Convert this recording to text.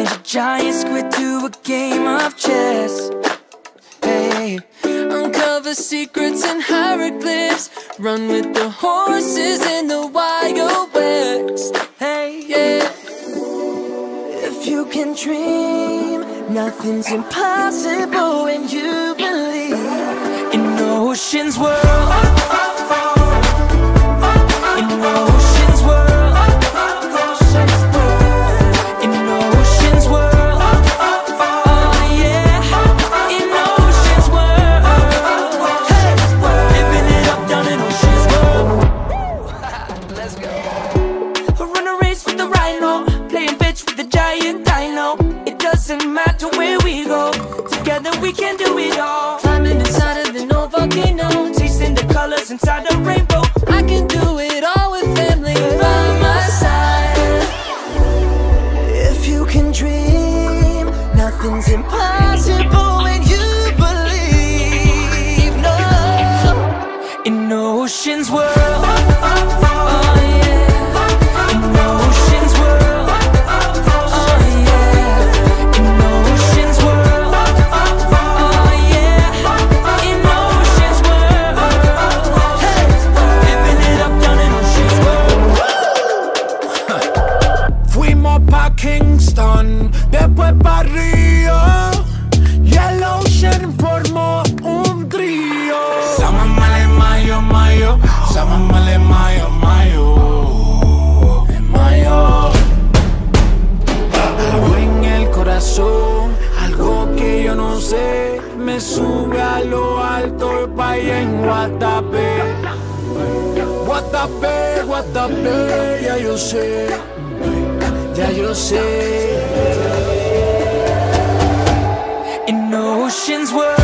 Change a giant squid to a game of chess. Hey, uncover secrets and hieroglyphs. Run with the horses in the Wild West. Hey, yeah. If you can dream, nothing's impossible when you believe in Ocean's World. In Ocean's World. In Ocean's World. Oh yeah. In Ocean's World. Hey, living it up down in Ocean's World. Let's go. Run a race with the rhino, playing bitch with the giant dino. It doesn't matter where we go, together we can do it all. Climbing inside of the no volcano, tasting the colors inside the rainbow. I can do it all with family by my side. If you can dream, nothing's impossible when you believe. No, in Ocean's World. Kingston, después pa' Río, y el Ocean formó un trío. Sama male mayo, mayo, sama male mayo, mayo, mayo. Algo en el corazón, algo que yo no sé, me sube a lo alto y pa' allá en Guatapé. Guatapé, Guatapé, ya yo sé. Ya yo sé. In Ocean's World.